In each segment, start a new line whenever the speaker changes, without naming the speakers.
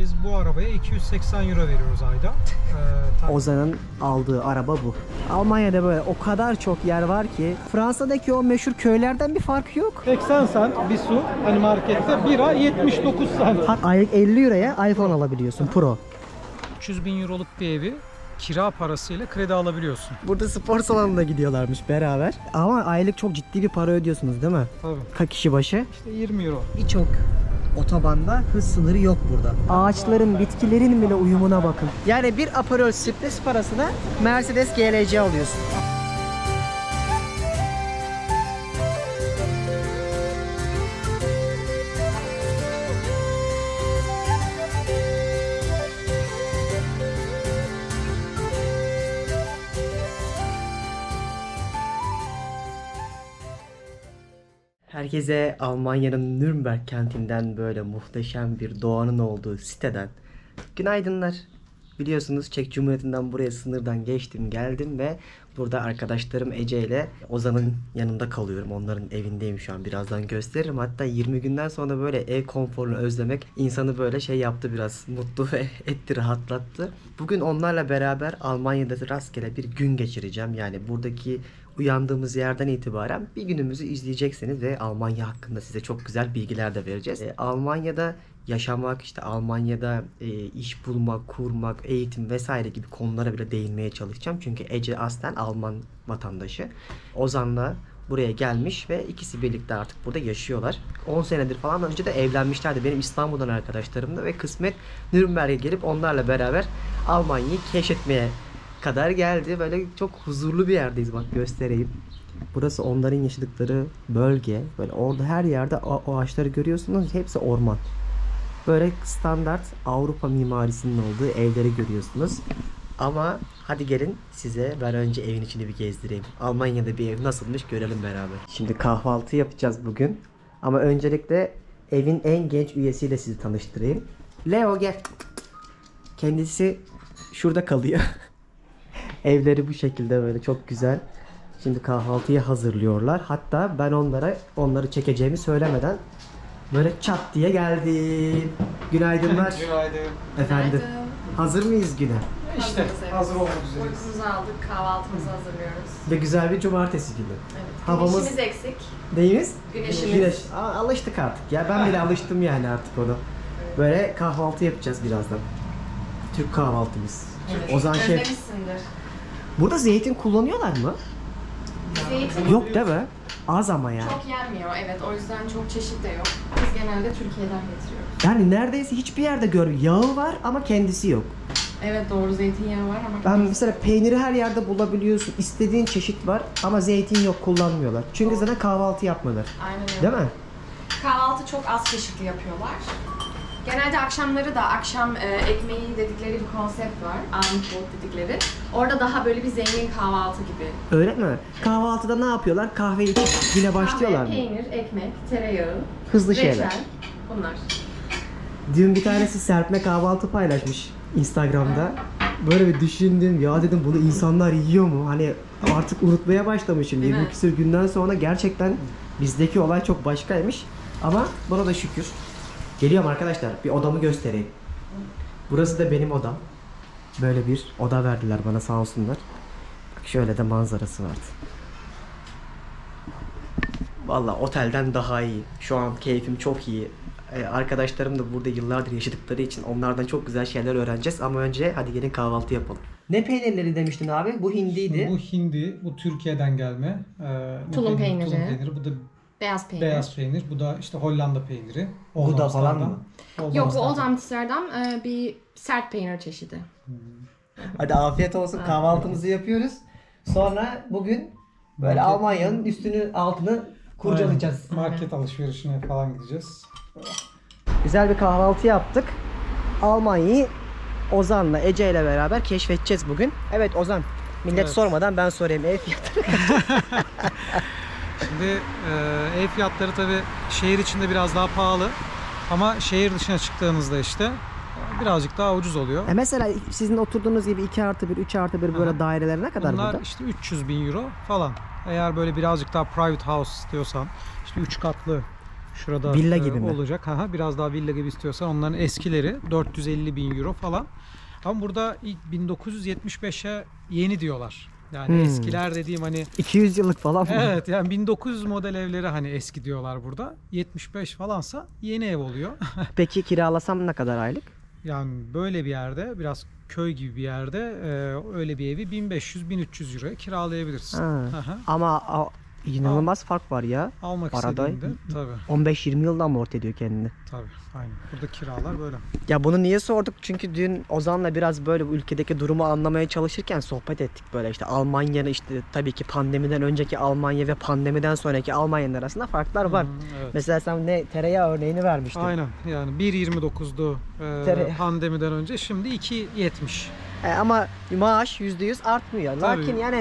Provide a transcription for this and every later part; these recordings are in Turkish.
biz bu arabaya 280 euro veriyoruz ayda.
Ozan'ın aldığı araba bu. Almanya'da böyle o kadar çok yer var ki Fransa'daki o meşhur köylerden bir farkı yok.
80 cent bir su hani markette, bira 79 cent.
Aylık 50 euroya iPhone alabiliyorsun Pro.
300 bin euroluk bir evi kira parasıyla kredi alabiliyorsun.
Burada spor salonuna gidiyorlarmış beraber. Ama aylık çok ciddi bir para ödüyorsunuz değil mi?
Tabii.
Kaç kişi başı?
İşte 20 euro.
Birçok otobanda hız sınırı yok burada. Ağaçların, bitkilerin bile uyumuna bakın. Yani bir Aperol Spritz parasına Mercedes GLC alıyorsun. Herkese Almanya'nın Nürnberg kentinden böyle muhteşem bir doğanın olduğu siteden günaydınlar. Biliyorsunuz Çek Cumhuriyeti'nden buraya sınırdan geçtim geldim ve burada arkadaşlarım Ece ile Ozan'ın yanında kalıyorum. Onların evindeyim şu an, birazdan gösteririm. Hatta 20 günden sonra böyle ev konforunu özlemek insanı böyle şey yaptı, biraz mutlu ve etti, rahatlattı. Bugün onlarla beraber Almanya'da rastgele bir gün geçireceğim. Yani buradaki uyandığımız yerden itibaren bir günümüzü izleyeceksiniz ve Almanya hakkında size çok güzel bilgiler de vereceğiz. Almanya'da yaşamak, işte Almanya'da iş bulmak, kurmak, eğitim vesaire gibi konulara bile değinmeye çalışacağım. Çünkü Ece aslen Alman vatandaşı. Ozan'la buraya gelmiş ve ikisi birlikte artık burada yaşıyorlar. 10 senedir falan önce de evlenmişlerdi. Benim İstanbul'dan arkadaşlarımla ve kısmet Nürnberg'e gelip onlarla beraber Almanya'yı keşfetmeye kadar geldi. Böyle çok huzurlu bir yerdeyiz, bak göstereyim. Burası onların yaşadıkları bölge. Böyle orada her yerde o ağaçları görüyorsunuz. Hepsi orman. Böyle standart Avrupa mimarisinin olduğu evleri görüyorsunuz. Ama hadi gelin size ben önce evin içini bir gezdireyim. Almanya'da bir ev nasılmış görelim beraber. Şimdi kahvaltı yapacağız bugün. Ama öncelikle evin en genç üyesiyle sizi tanıştırayım. Leo gel. Kendisi şurada kalıyor. Evleri bu şekilde böyle çok güzel. Şimdi kahvaltıyı hazırlıyorlar. Hatta ben onları çekeceğimi söylemeden böyle çat diye geldim. Günaydınlar.
Günaydın.
Efendim.
Günaydın.
Hazır mıyız güne?
İşte hazır olmak üzereyiz.
Uykumuzu aldık, kahvaltımızı hazırlıyoruz.
Ve güzel bir cumartesi günü.
Evet.
Havamız...
Güneşimiz eksik.
Neyimiz?
Güneşimiz.
Güneş. Alıştık artık ya. Ben bile alıştım yani artık ona. Böyle kahvaltı yapacağız birazdan. Türk kahvaltımız.
Evet.
Ozan Şef.
Özlemişsindir.
Burada zeytin kullanıyorlar mı?
Zeytin
Yok değil mi? Az ama yani.
çok yenmiyor, evet. O yüzden çok çeşit de yok. Biz genelde Türkiye'den getiriyoruz.
Yani neredeyse hiçbir yerde görmüyorum. Yağı var ama kendisi yok.
Evet, doğru, zeytinyağı var ama...
Ben mesela peyniri her yerde bulabiliyorsun. İstediğin çeşit var ama zeytin yok, kullanmıyorlar. Çünkü zaten kahvaltı yapmıyorlar.
Aynen öyle.
Değil mi?
Kahvaltı çok az çeşitli yapıyorlar. Genelde akşamları da akşam ekmeği dedikleri bir konsept var. Abendbrot dedikleri. Orada daha böyle bir zengin kahvaltı gibi.
Öyle mi? Kahvaltıda ne yapıyorlar? Kahve içip güne başlıyorlar mı?
Kahve, peynir, ekmek, tereyağı,
Hızlı
reçel,
şeyler.
bunlar.
Dün bir tanesi serpme kahvaltı paylaşmış Instagram'da. Böyle bir düşündüm, ya dedim bunu insanlar yiyor mu? Hani artık unutmaya başlamışım. 20 küsur günden sonra gerçekten bizdeki olay çok başkaymış. Ama buna da şükür. Geliyorum arkadaşlar, bir odamı göstereyim. Burası da benim odam. Böyle bir oda verdiler bana, sağ olsunlar. Bak şöyle de manzarası vardı. Vallahi otelden daha iyi. Şu an keyfim çok iyi. Arkadaşlarım da burada yıllardır yaşadıkları için onlardan çok güzel şeyler öğreneceğiz. Ama önce hadi gelin kahvaltı yapalım. Ne peynirleri demiştin abi? Bu hindiydi.
Bu hindi, bu Türkiye'den gelme.
Tulum peyniri.
Tulum peyniri. Bu da
Beyaz peynir.
beyaz peynir. Bu da işte Hollanda peyniri.
Gouda falan mı?
Yok, bu Old Amsterdam bir sert peynir çeşidi.
Hadi afiyet olsun, kahvaltımızı yapıyoruz. Sonra bugün böyle Almanya'nın üstünü altını kurcalayacağız.
Aynen. Market alışverişine falan gideceğiz.
Güzel bir kahvaltı yaptık. Almanya'yı Ozan'la, Ece ile beraber keşfedeceğiz bugün. Evet Ozan, millet sormadan ben sorayım, ev fiyatı.
Şimdi ev fiyatları tabii şehir içinde biraz daha pahalı. Ama şehir dışına çıktığınızda işte birazcık daha ucuz oluyor.
Mesela sizin oturduğunuz gibi 2+1, 3+1 böyle daireler ne kadar
bunlar
burada?
işte 300 bin euro falan. Eğer böyle birazcık daha private house diyorsan, işte 3 katlı Şurada
Villa gibi mi?
olacak. Biraz daha villa gibi istiyorsan onların eskileri 450.000 euro falan. Ama burada ilk 1975'e yeni diyorlar. Yani eskiler dediğim hani
200 yıllık falan mı?
evet yani 1900 model evleri hani eski diyorlar burada. 75 falansa yeni ev oluyor.
Peki kiralasam ne kadar aylık?
Yani böyle bir yerde biraz köy gibi bir yerde öyle bir evi 1500-1300 euroya kiralayabilirsin. Aha.
Ama inanılmaz fark var ya.
Almak
Arada
istediğinde tabii.
15-20 yılda amorti ediyor kendini.
Tabii aynen. Burada kiralar böyle.
Ya bunu niye sorduk? Çünkü dün Ozan'la biraz böyle bu ülkedeki durumu anlamaya çalışırken sohbet ettik böyle işte Almanya'nın işte tabii ki pandemiden önceki Almanya ve pandemiden sonraki Almanya'nın arasında farklar var.
Evet.
Mesela sen tereyağı örneğini vermiştin.
Aynen yani 1.29'du pandemiden önce, şimdi 2.70.
Ama maaş %100 artmıyor.
Tabii,
Lakin yani
%3,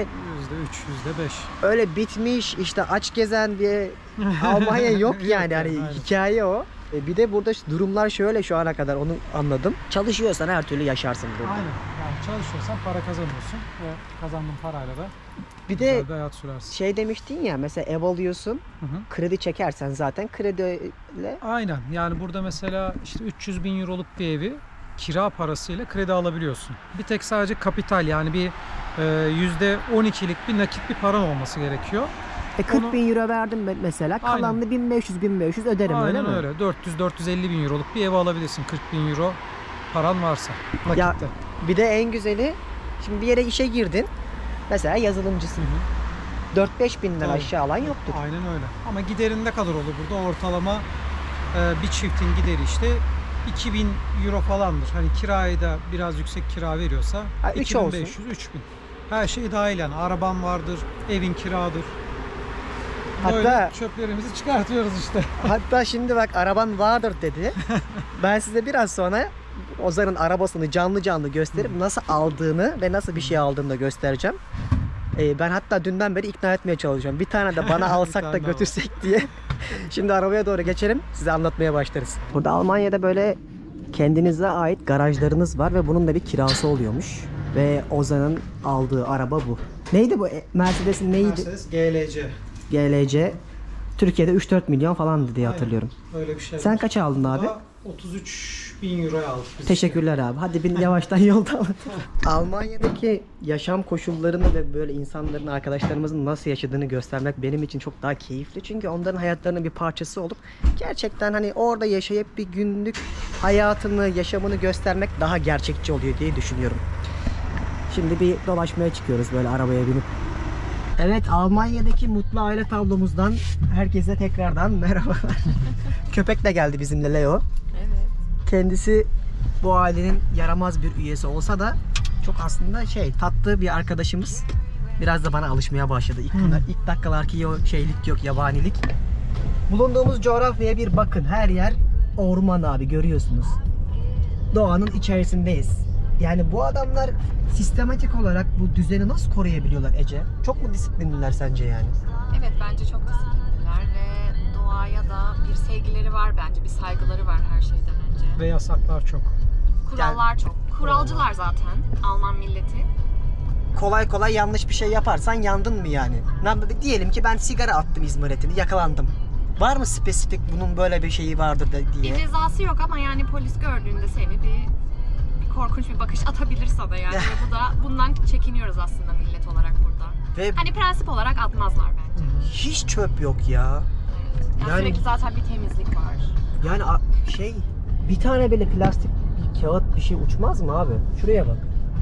%5.
öyle bitmiş işte aç gezen bir Almanya yok yani. Hani
aynen.
hikaye o. Bir de burada durumlar şöyle şu ana kadar onu anladım. Çalışıyorsan her türlü yaşarsın burada.
Aynen. Yani çalışıyorsan para kazanıyorsun ve kazandığın parayla da
Bir de
güzel bir hayat sürersin.
şey demiştin ya mesela ev alıyorsun, kredi çekersen zaten krediyle.
Aynen. Yani burada mesela işte 300.000 euroluk bir evi kira parasıyla kredi alabiliyorsun. Bir tek sadece kapital yani bir %12'lik bir nakit bir paran olması gerekiyor.
40 bin euro verdim ben mesela. Kalanını 1500 öderim.
Aynen
öyle mi?
öyle. 400-450 bin euroluk bir ev alabilirsin 40 bin euro paran varsa nakitte.
Ya, bir de en güzeli şimdi bir yere işe girdin. Mesela yazılımcısın. 4-5 binden
Tabii.
aşağı alan yoktur.
Aynen öyle. Ama giderin ne kadar olur burada? Ortalama bir çiftin gideri işte 2000 euro falandır. Hani kirayı da biraz yüksek kira veriyorsa
3 olsun.
2500-3000. Her şey dahil yani. Araban vardır, evin kiradır. Böyle
Hatta
çöplerimizi çıkartıyoruz işte.
hatta şimdi bak araban vardır dedi. Ben size biraz sonra Ozan'ın arabasını canlı canlı gösterip nasıl aldığını ve nasıl bir şey aldığını da göstereceğim. Ben hatta dünden beri ikna etmeye çalışıyorum. Bir tane de bana alsak da
tane daha
götürsek diye. Şimdi arabaya doğru geçelim. Size anlatmaya başlarız. Burada Almanya'da böyle kendinize ait garajlarınız var ve bunun da bir kirası oluyormuş. Ve Ozan'ın aldığı araba bu. Neydi bu? Mercedes'in neydi?
Mercedes GLC.
GLC. Türkiye'de 3-4 milyon falandı diye hatırlıyorum.
Öyle bir şey.
Sen kaç aldın abi?
33.000 euroya aldık biz.
Teşekkürler abi. Hadi bin yavaştan yolda alın. Almanya'daki yaşam koşullarını ve böyle insanların, arkadaşlarımızın nasıl yaşadığını göstermek benim için çok daha keyifli. Çünkü onların hayatlarının bir parçası olup gerçekten hani orada yaşayıp bir günlük hayatını, yaşamını göstermek daha gerçekçi oluyor diye düşünüyorum. Şimdi bir dolaşmaya çıkıyoruz böyle arabaya binip. Evet, Almanya'daki mutlu aile tablomuzdan herkese tekrardan merhabalar. Köpek de geldi bizimle, Leo.
Evet.
Kendisi bu ailenin yaramaz bir üyesi olsa da çok aslında tatlı bir arkadaşımız. Biraz da bana alışmaya başladı. İlk dakikalarki o şeylik yok, yabanilik. Bulunduğumuz coğrafyaya bir bakın. Her yer orman abi, görüyorsunuz. Doğanın içerisindeyiz. Yani bu adamlar sistematik olarak bu düzeni nasıl koruyabiliyorlar Ece? Çok mu disiplinliler sence yani?
Evet, bence çok disiplinliler ve doğaya da bir sevgileri var bence, bir saygıları var her şeyden önce.
Ve yasaklar çok.
Kurallar çok. Kuralcılar zaten Alman milleti.
Kolay kolay yanlış bir şey yaparsan yandın mı yani? Diyelim ki ben sigara attım izmaritini, yakalandım. Var mı spesifik bunun böyle bir şeyi vardır diye?
Bir cezası yok ama yani polis gördüğünde seni bir korkunç bir bakış atabilir sana yani. Ve bu da bundan çekiniyoruz aslında millet olarak burada.
Ve
Hani prensip olarak atmazlar bence.
hiç çöp yok ya.
Yani
Yani-
sürekli zaten bir temizlik var.
Yani bir tane böyle plastik bir kağıt bir şey uçmaz mı abi? Şuraya bak.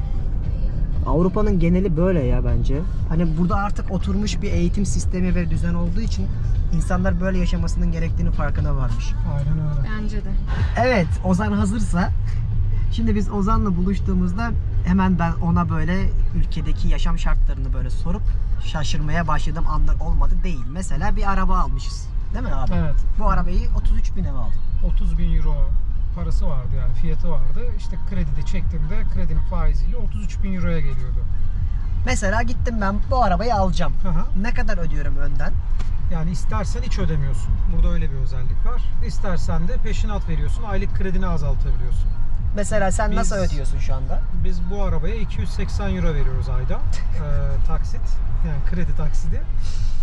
Avrupa'nın geneli böyle ya bence. Hani burada artık oturmuş bir eğitim sistemi ve düzen olduğu için insanlar böyle yaşamasının gerektiğini farkına varmış.
Aynen öyle.
Bence de.
Evet, Ozan hazırsa. Şimdi biz Ozan'la buluştuğumuzda hemen ben ona böyle ülkedeki yaşam şartlarını böyle sorup şaşırmaya başladığım anlar olmadı değil. Mesela bir araba almışız. Değil mi abi?
Evet.
Bu arabayı 33.000'e aldım.
30.000 euro parası vardı yani, fiyatı vardı. İşte kredide çektiğimde kredinin faiziyle 33.000 euroya geliyordu.
Mesela gittim ben bu arabayı alacağım. Ne kadar ödüyorum önden?
Yani istersen hiç ödemiyorsun. Burada öyle bir özellik var. İstersen de peşinat veriyorsun. Aylık kredini azaltabiliyorsun.
Mesela sen
Biz-
nasıl ödüyorsun şu anda?
Biz bu arabaya 280 euro veriyoruz ayda. Taksit. Yani kredi taksidi.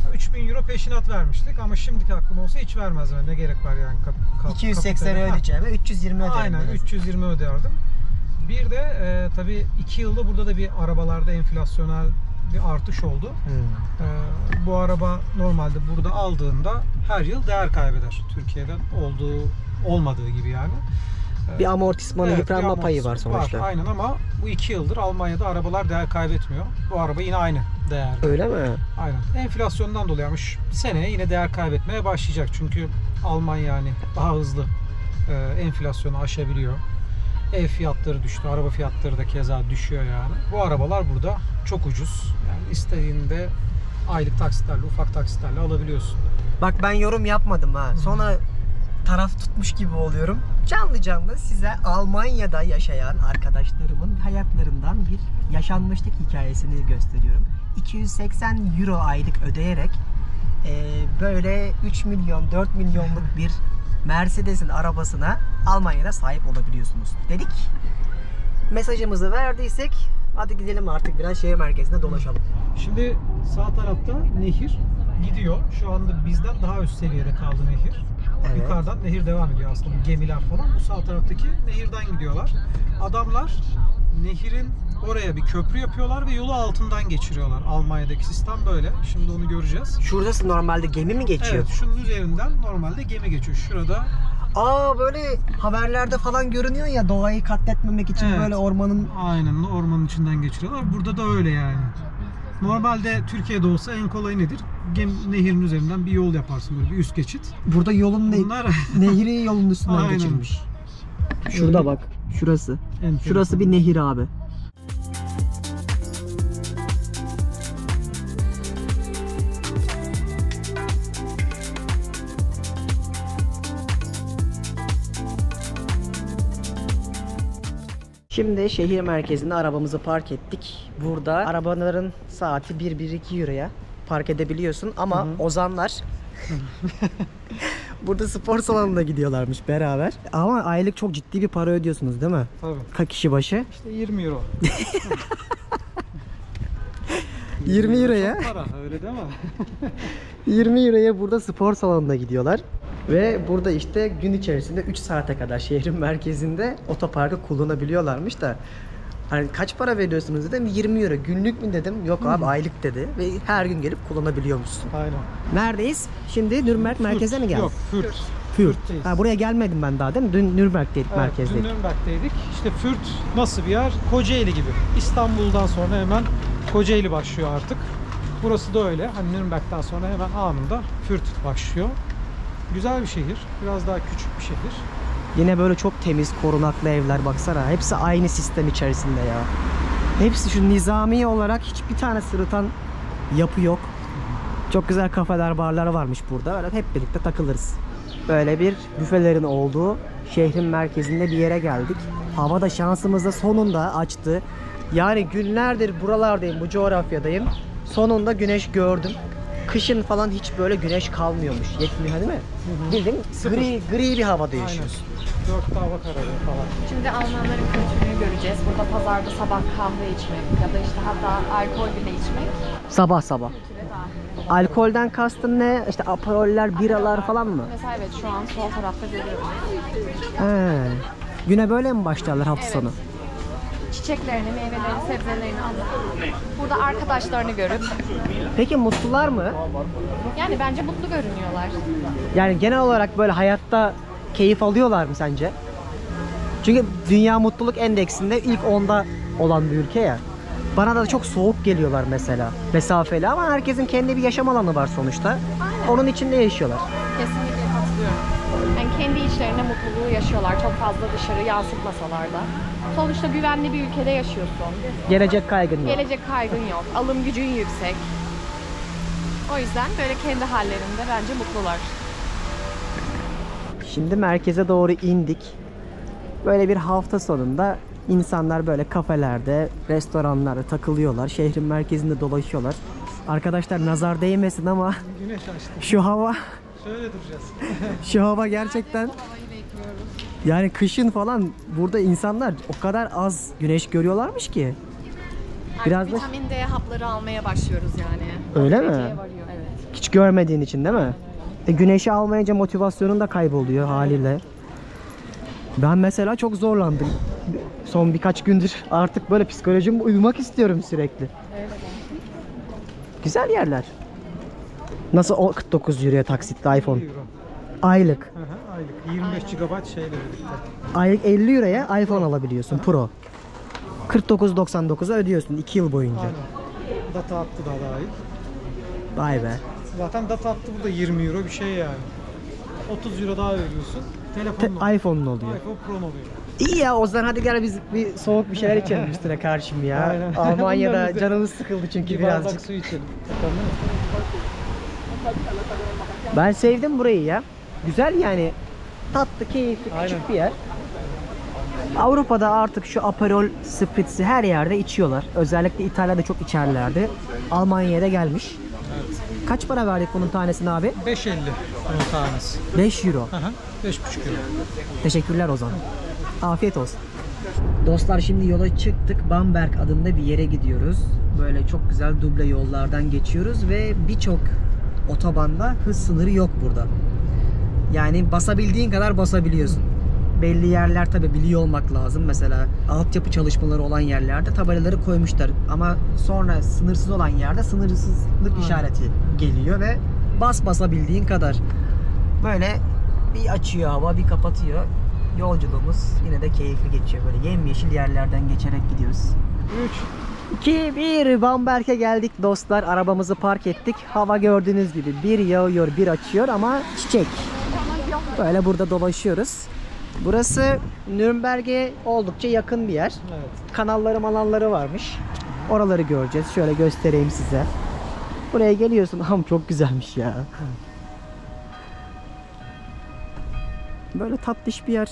3.000 euro peşinat vermiştik ama şimdiki aklım olsa hiç vermezdim. Ne gerek var yani
280
kapitale.
ödeyeceğime 320 öderim.
Aynen,
en azından.
320 öderdim. Bir de tabii 2 yılda burada da bir arabalarda enflasyonel bir artış oldu. Bu araba normalde burada aldığında her yıl değer kaybeder. Türkiye'den olmadığı gibi yani.
Bir amortismanı,
Evet,
yıpranma
bir
payı var sonuçta.
Var, aynen ama bu 2 yıldır Almanya'da arabalar değer kaybetmiyor. Bu araba yine aynı değerde.
Öyle mi?
Aynen. Enflasyondan dolayı ama seneye yine değer kaybetmeye başlayacak. Çünkü Almanya yani daha hızlı enflasyonu aşabiliyor. Ev fiyatları düştü, araba fiyatları da keza düşüyor yani. Bu arabalar burada çok ucuz. Yani istediğinde aylık taksitlerle, ufak taksitlerle alabiliyorsun.
Bak ben yorum yapmadım ha. Sonra taraf tutmuş gibi oluyorum. Canlı canlı size Almanya'da yaşayan arkadaşlarımın hayatlarından bir yaşanmışlık hikayesini gösteriyorum. 280 euro aylık ödeyerek böyle 3 milyon 4 milyonluk bir Mercedes'in arabasına Almanya'da sahip olabiliyorsunuz dedik. Mesajımızı verdiysek hadi gidelim artık biraz şehir merkezinde dolaşalım.
Şimdi sağ tarafta nehir gidiyor. Şu anda bizden daha üst seviyede kaldı nehir.
Evet.
Yukarıdan nehir devam ediyor aslında. Bu gemiler falan bu sağ taraftaki nehirden gidiyorlar. Adamlar nehirin oraya bir köprü yapıyorlar ve yolu altından geçiriyorlar. Almanya'daki sistem böyle. Şimdi onu göreceğiz.
Şurası normalde gemi mi geçiyor?
Evet, şunun üzerinden normalde gemi geçiyor. Şurada
Böyle haberlerde falan görünüyor ya, doğayı katletmemek için
Evet.
böyle ormanın...
aynen ormanın içinden geçiriyorlar. Burada da öyle yani. Normalde Türkiye'de olsa en kolay nedir? Nehirin üzerinden bir yol yaparsın, böyle bir üst geçit.
Burada yolun
Bunlar
nehri yolun üstünden
aynen.
geçirmiş. Şurada bak, şurası. Şurası bir nehir abi. Şimdi şehir merkezinde arabamızı park ettik. Burada arabaların saati 1-1-2 euroya park edebiliyorsun ama ozanlar burada spor salonuna gidiyorlarmış beraber. Ama aylık çok ciddi bir para ödüyorsunuz değil mi?
Tabii.
Kaç kişi başı?
İşte 20 euro.
20 euroya.
Çok para, öyle değil mi?
20 euroya burada spor salonuna gidiyorlar. Ve burada işte gün içerisinde 3 saate kadar şehrin merkezinde otoparkı kullanabiliyorlarmış da hani kaç para veriyorsunuz dedim, 20 euro. Günlük mü dedim, yok abi aylık dedi ve her gün gelip kullanabiliyormuşsun.
Aynen.
Neredeyiz? Şimdi Nürnberg merkeze mi geldik?
Yok, Fürth.
Fürth. Ha, buraya gelmedim ben daha değil mi? Dün Nürnberg'deydik,
Evet, dün
merkezdeydik.
Nürnberg'teydik. İşte Fürth nasıl bir yer? Kocaeli gibi. İstanbul'dan sonra hemen Kocaeli başlıyor artık. Burası da öyle. Hani Nürnberg'den sonra hemen anında Fürth başlıyor. Güzel bir şehir. Biraz daha küçük bir şehir.
Yine böyle çok temiz, korunaklı evler baksana. Hepsi aynı sistem içerisinde ya. Hepsi şu nizami olarak hiçbir tane sırıtan yapı yok. Çok güzel kafeler, barlar varmış burada. Öyle hep birlikte takılırız. Böyle bir büfelerin olduğu şehrin merkezinde bir yere geldik. Hava da şansımızda sonunda açtı. Yani günlerdir buralardayım, bu coğrafyadayım. Sonunda güneş gördüm. Kışın falan hiç böyle güneş kalmıyormuş. Yetmiyor değil mi? Bildiğin gri bir havada yaşıyorsun.
Aynen. 4 hava kararıyor falan.
Şimdi Almanların kültürünü göreceğiz. Burada pazarda sabah kahve içmek ya da işte hatta alkol bile içmek
Sabah sabah.
kültüre dahil.
Alkolden kastın ne? İşte aperoller, biralar falan mı?
Mesela evet şu an sol tarafta görüyoruz.
He. Güne böyle mi başlarlar hafta
Evet.
sonu?
Çiçeklerini, meyvelerini, sebzelerini alıp burada arkadaşlarını görüp
Peki mutlular mı?
yani bence mutlu görünüyorlar.
Yani genel olarak böyle hayatta keyif alıyorlar mı sence? Çünkü Dünya Mutluluk Endeksinde ilk 10'da olan bir ülke ya. Bana da çok soğuk geliyorlar mesela. Mesafeli ama herkesin kendi bir yaşam alanı var sonuçta. Onun içinde yaşıyorlar.
Kesinlikle katılıyorum. Yani kendi içlerinde mutluluğu yaşıyorlar. Çok fazla dışarı yansıtmasalar da. Sonuçta güvenli bir ülkede yaşıyorsun.
Gelecek kaygın yok.
Gelecek kaygın yok. Alım gücün yüksek. O yüzden böyle kendi hallerinde bence mutlular.
Şimdi merkeze doğru indik. Böyle bir hafta sonunda insanlar böyle kafelerde, restoranlarda takılıyorlar. Şehrin merkezinde dolaşıyorlar. Arkadaşlar nazar değmesin ama
Güneş açtı.
şu hava
Şöyle duracağız.
şu hava gerçekten, yani kışın falan burada insanlar o kadar az güneş görüyorlarmış ki. Biraz da
Vitamin D hapları almaya başlıyoruz yani.
Öyle mi?
Dereceye varıyor, evet.
Hiç görmediğin için değil mi? Güneşi almayınca motivasyonun da kayboluyor haliyle. Ben mesela çok zorlandım. Son birkaç gündür artık böyle psikolojim uyumak istiyorum sürekli. Güzel yerler. Nasıl o 49 euroya taksitli iPhone?
50 euro.
Aylık.
Hı hı, aylık. 25 GB şeyle birlikte.
Aylık 50 euroya iPhone alabiliyorsun Pro. 49.99'a ödüyorsun 2 yıl boyunca.
Aynen. Data hattı da dahil.
Vay be.
Zaten data hattı burada 20 euro bir şey yani. 30 euro daha veriyorsun. Telefonla.
iPhone'un oluyor.
iPhone Pro oluyor.
İyi ya o zaman hadi gel biz bir soğuk bir şeyler içelim üstüne karşım ya.
Aynen.
Almanya'da
Bunlar bize-
canımız sıkıldı çünkü
Bir bardak
birazcık.
su içelim. Bakalım değil mi?
Ben sevdim burayı ya. Güzel yani. Tatlı, keyifli, küçük
Aynen.
bir yer. Avrupa'da artık şu Aperol Spritz'i her yerde içiyorlar. Özellikle İtalya'da çok içerlerdi. Almanya'ya da gelmiş. Kaç para verdik bunun tanesine abi?
5.50 bunun tanesi.
5 euro.
Hı hı. 5.5 euro.
Teşekkürler Ozan. Afiyet olsun. Dostlar şimdi yola çıktık. Bamberg adında bir yere gidiyoruz. Böyle çok güzel duble yollardan geçiyoruz ve birçok otobanda hız sınırı yok burada. Yani basabildiğin kadar basabiliyorsun. Belli yerler tabi biliyor olmak lazım. Mesela altyapı çalışmaları olan yerlerde tabelaları koymuşlar. Ama sonra sınırsız olan yerde sınırsızlık işareti geliyor ve basabildiğin kadar. Böyle bir açıyor hava, bir kapatıyor. Yolculuğumuz yine de keyifli geçiyor. Böyle yemyeşil yerlerden geçerek gidiyoruz. 3 2 1 Bamberg'e geldik dostlar. Arabamızı park ettik. Hava gördüğünüz gibi bir yağıyor, bir açıyor ama çiçek. Böyle burada dolaşıyoruz. Burası Nürnberg'e oldukça yakın bir yer.
Evet.
Kanalları malalları varmış. Oraları göreceğiz. Şöyle göstereyim size. Buraya geliyorsun. Ama çok güzelmiş ya. Böyle tatlış bir yer.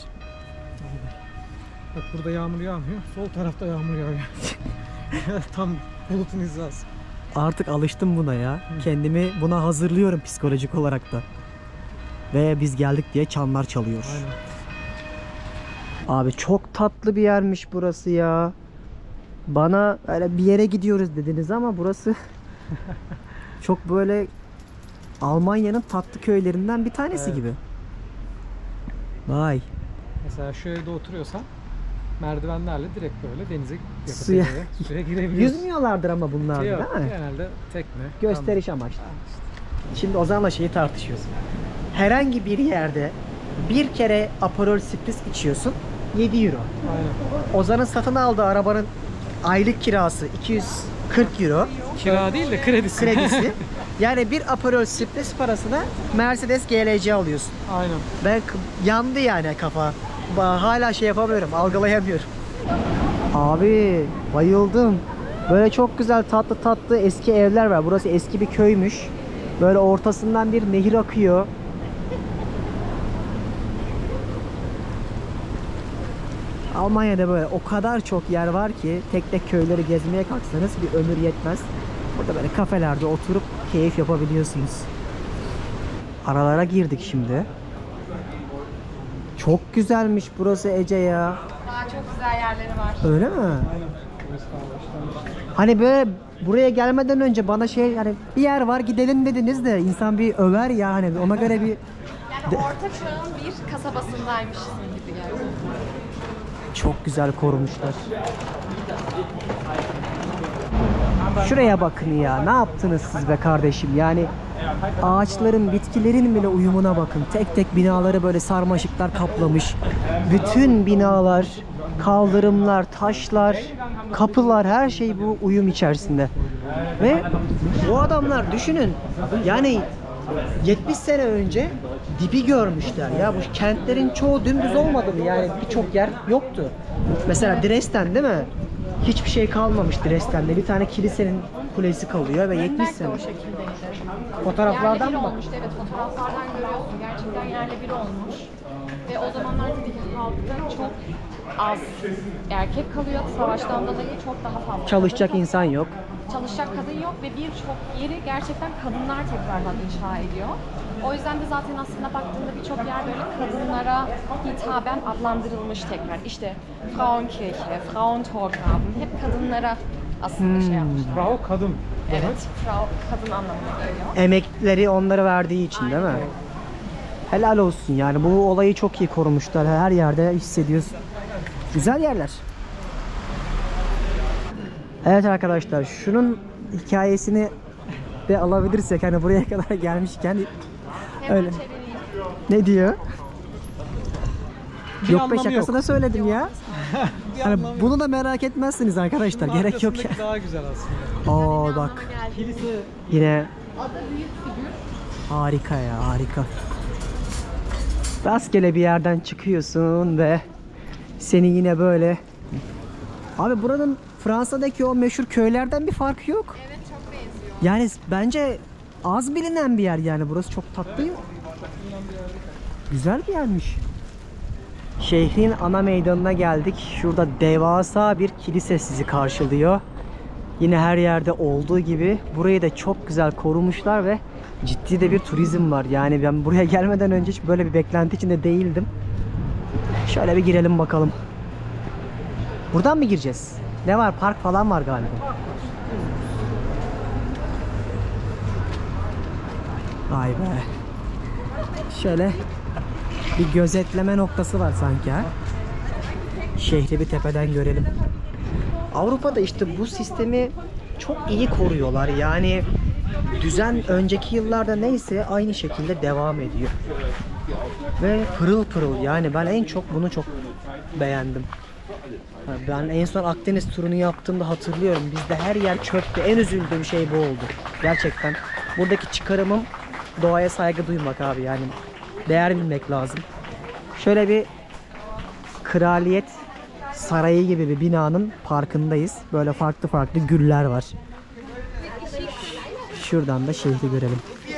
Bak burada yağmur yağmıyor. Sol tarafta yağmur yağıyor. Tam bulutun hizası.
Artık alıştım buna ya. Kendimi buna hazırlıyorum psikolojik olarak da. Ve biz geldik diye çanlar çalıyor.
Aynen.
Abi çok tatlı bir yermiş burası ya. Bana öyle bir yere gidiyoruz dediniz ama burası çok böyle Almanya'nın tatlı köylerinden bir tanesi
Evet.
gibi. Vay.
Mesela şu evde oturuyorsan merdivenlerle direkt böyle denize yakıp
Suya-
suya girebiliyorsun.
Yüzmüyorlardır ama bunlar
Yok,
değil mi?
genelde tekne.
Gösteriş amaçlı. Şimdi Ozan'la şeyi tartışıyoruz. Herhangi bir yerde bir kere Aperol Spritz içiyorsun 7 euro.
Aynen.
Ozan'ın satın aldığı arabanın aylık kirası 240 euro.
Kira değil de kredisi.
Kredisi. Yani bir Aperol Spritz parasına Mercedes GLC alıyorsun.
Aynen.
Ben yandı yani kafa. Hala şey yapamıyorum, algılayamıyorum. Abi bayıldım. Böyle çok güzel tatlı tatlı eski evler var. Burası eski bir köymüş. Böyle ortasından bir nehir akıyor. Almanya'da böyle o kadar çok yer var ki tek tek köyleri gezmeye kalksanız bir ömür yetmez. Burada böyle kafelerde oturup keyif yapabiliyorsunuz. Aralara girdik şimdi. Çok güzelmiş burası Ece ya.
Daha çok güzel yerleri var.
Öyle mi? Hani böyle buraya gelmeden önce bana şey hani bir yer var gidelim dediniz de insan bir över ya hani ona göre bir
Yani orta çağın bir kasabasındaymışsın gibi geldi.
çok güzel korumuşlar. Şuraya bakın ya. Ne yaptınız siz be kardeşim? Yani ağaçların, bitkilerin bile uyumuna bakın. Tek tek binaları böyle sarmaşıklar kaplamış. Bütün binalar, kaldırımlar, taşlar, kapılar her şey bu uyum içerisinde. Ve bu adamlar düşünün. Yani 70 sene önce dibi görmüşler ya. Bu kentlerin çoğu dümdüz olmadı mı? Yani birçok yer yoktu. Mesela Dresden değil mi? Hiçbir şey kalmamış Dresden'de. Bir tane kilisenin kulesi kalıyor ve 70
Nürnberg de
sene.
o şekildeydi.
Fotoğraflardan
Yerle bir
mı bak?
olmuştu, evet, fotoğraflardan görüyorsun. Gerçekten yerle bir olmuş. Ve o zamanlar tabii ki halkta çok az erkek kalıyor. Savaştan dolayı çok daha fazla.
Çalışacak
kadın
insan yok.
Çalışacak kadın yok ve birçok yeri gerçekten kadınlar tekrardan inşa ediyor. O yüzden de zaten aslında baktığında birçok yer böyle kadınlara hitaben adlandırılmış tekrar. İşte Frauenkirche, Frauentorgraben hep kadınlara aslında şey yapmışlar.
Frau kadın.
Evet, Frau kadın anlamına geliyor.
Emekleri onları verdiği için değil mi? Helal olsun yani, bu olayı çok iyi korumuşlar. Her yerde hissediyorsun. Güzel yerler. Evet arkadaşlar, şunun hikayesini de alabilirsek, hani buraya kadar gelmişken öyle. Ne diyor?
Bir
Yok be,
anlamı
şakasına
yok.
söyledim ya.
Bir
Hani
anlamı
bunu da merak etmezsiniz arkadaşlar.
Bunun
Gerek yok ya.
arkasındaki daha güzel aslında.
Oo bak.
Kilise
Yine harika ya, harika. Rastgele bir yerden çıkıyorsun ve seni yine böyle... Abi buranın Fransa'daki o meşhur köylerden bir farkı yok.
Evet, çok benziyor.
Yani bence az bilinen bir yer yani, burası çok tatlı. Güzel bir yermiş. Şehrin ana meydanına geldik. Şurada devasa bir kilise sizi karşılıyor. Yine her yerde olduğu gibi burayı da çok güzel korumuşlar ve ciddi de bir turizm var. Yani ben buraya gelmeden önce hiç böyle bir beklenti içinde değildim. Şöyle bir girelim bakalım. Buradan mı gireceğiz? Ne var? Park falan var galiba. Vay be. Şöyle bir gözetleme noktası var sanki ha. Şehri bir tepeden görelim. Avrupa'da işte bu sistemi çok iyi koruyorlar. Yani düzen önceki yıllarda neyse aynı şekilde devam ediyor. Ve pırıl pırıl, yani ben en çok bunu çok beğendim. Ben en son Akdeniz turunu yaptığımda hatırlıyorum. Bizde her yer çöptü. En üzüldüğüm şey bu oldu. Gerçekten. Buradaki çıkarımım doğaya saygı duymak abi, yani değer bilmek lazım. Şöyle bir kraliyet sarayı gibi bir binanın parkındayız. Böyle farklı farklı güller var. Şuradan da şehri görelim.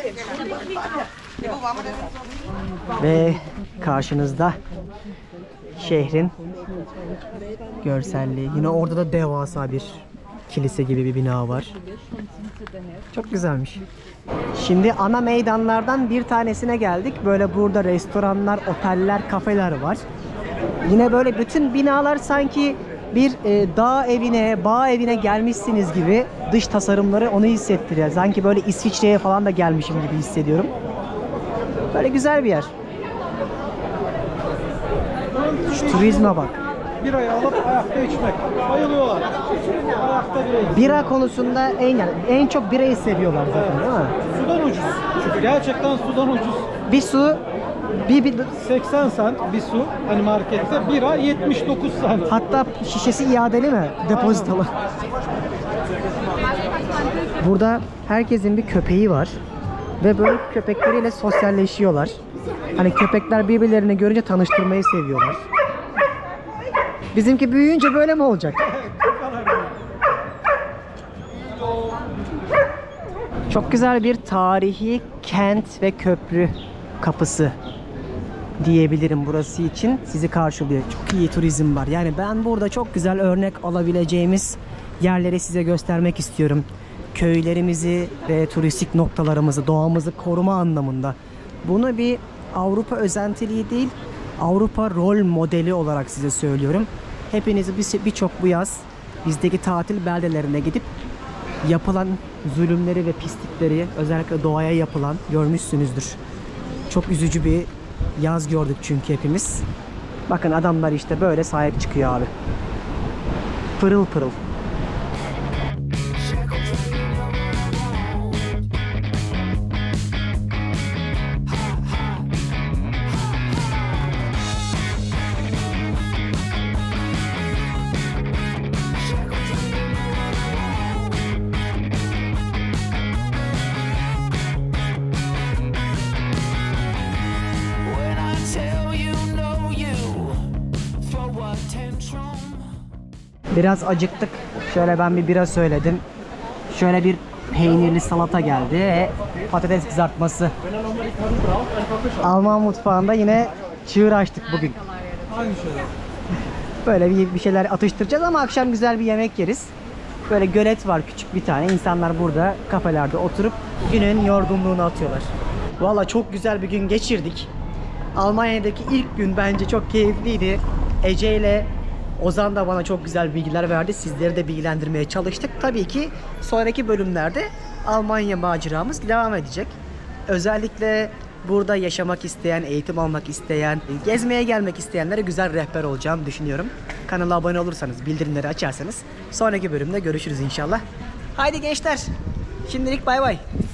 Ve karşınızda şehrin görselliği. Yine orada da devasa bir kilise gibi bir bina var. Çok güzelmiş. Şimdi ana meydanlardan bir tanesine geldik. Böyle burada restoranlar, oteller, kafeler var. Yine böyle bütün binalar sanki bir dağ evine, bağ evine gelmişsiniz gibi, dış tasarımları onu hissettiriyor. Sanki böyle İsviçre'ye falan da gelmişim gibi hissediyorum. Böyle güzel bir yer. Şu turizme bak.
birayı alıp ayakta içmek. Bayılıyorlar. Ayakta bira içmek.
Bira konusunda en çok birayı seviyorlar zaten, değil mi?
Sudan ucuz. Çünkü gerçekten sudan ucuz.
Bir su, bir
80 cent bir su. Hani markette bira 79 cent.
hatta şişesi iadeli mi? Depozitalı. Burada herkesin bir köpeği var. Ve böyle köpekleriyle sosyalleşiyorlar. Hani köpekler birbirlerini görünce tanıştırmayı seviyorlar. Bizimki büyüyünce böyle mi olacak? Çok güzel bir tarihi kent ve köprü kapısı diyebilirim burası için. Sizi karşılıyor. Çok iyi turizm var. Yani ben burada çok güzel örnek alabileceğimiz yerleri size göstermek istiyorum. Köylerimizi ve turistik noktalarımızı, doğamızı koruma anlamında. Bunu bir Avrupa özentiliği değil, Avrupa rol modeli olarak size söylüyorum. Hepinizi birçok bu yaz bizdeki tatil beldelerine gidip yapılan zulümleri ve pislikleri, özellikle doğaya yapılan görmüşsünüzdür. Çok üzücü bir yaz gördük çünkü hepimiz. Bakın adamlar işte böyle sahip çıkıyor abi. Pırıl pırıl. Biraz acıktık. Şöyle ben bir bira söyledim. Şöyle bir peynirli salata geldi ve patates kızartması. Alman mutfağında yine çığır açtık bugün.
Aynı şeyler.
Böyle bir şeyler atıştıracağız ama akşam güzel bir yemek yeriz. Böyle gölet var küçük bir tane. İnsanlar burada kafelerde oturup günün yorgunluğunu atıyorlar. Valla çok güzel bir gün geçirdik. Almanya'daki ilk gün bence çok keyifliydi. Ece ile Ozan da bana çok güzel bilgiler verdi. Sizleri de bilgilendirmeye çalıştık. Tabii ki sonraki bölümlerde Almanya maceramız devam edecek. Özellikle burada yaşamak isteyen, eğitim almak isteyen, gezmeye gelmek isteyenlere güzel rehber olacağımı düşünüyorum. Kanala abone olursanız, bildirimleri açarsanız sonraki bölümde görüşürüz inşallah. Haydi gençler, şimdilik bay bay.